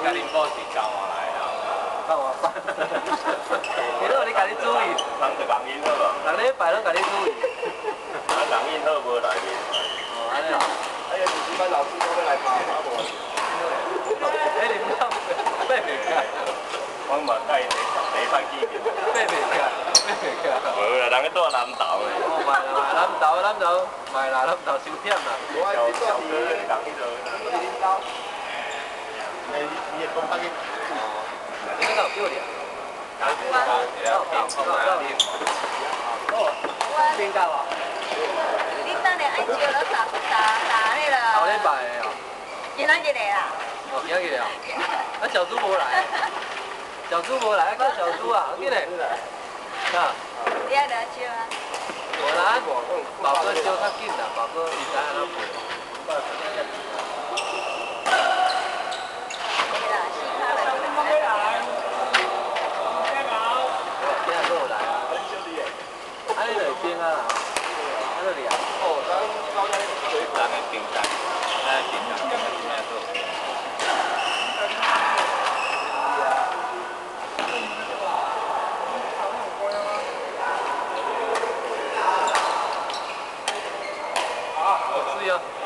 甲恁某是交换来啦。 看我办。你都你家己注意。 人就人因好啊。 逐礼拜拢家己注意。 啊，人因好无来面。 哦，安尼啊。 哎呀，就是班老师都要来教，啊无。 哎，你不要背袂起。 我嘛带伊第番见面。 背袂起，背袂起。 无啦，人去住南投诶。 哦，卖啦卖，南投，卖啦，南投收忝啦。 小哥人去做啦。你也讲去。 你那有叫你啊？边间啊？ 你等下爱招了啥迄个？ 后礼拜的哦。 今仔日的啦。 哦，今仔日啊？啊，小猪无来。小猪无来，叫小猪啊，紧嘞。啊。 你爱来招啊？ 无啦，宝哥招较紧啦，宝哥伊知影怎配。边啊，在这里啊。 哦， 咱的平台，咱的平台今仔做。 好，水啊。